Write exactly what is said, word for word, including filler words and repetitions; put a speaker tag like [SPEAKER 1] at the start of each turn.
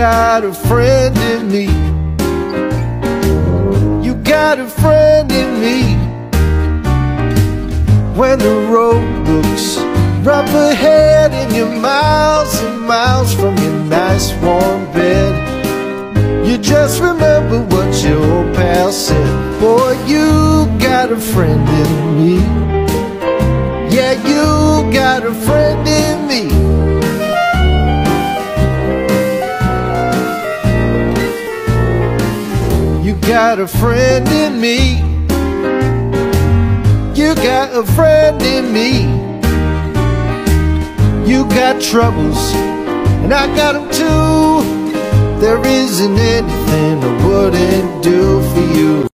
[SPEAKER 1] got a friend in me. You got a friend in me. When the road looks rough ahead and you're miles and miles from your nice warm bed, you just remember what your old pal said. Boy, you got a friend in me. Yeah, you got a friend in me. You got a friend in me. You got a friend in me. You got troubles, and I got them too. There isn't anything I wouldn't do for you.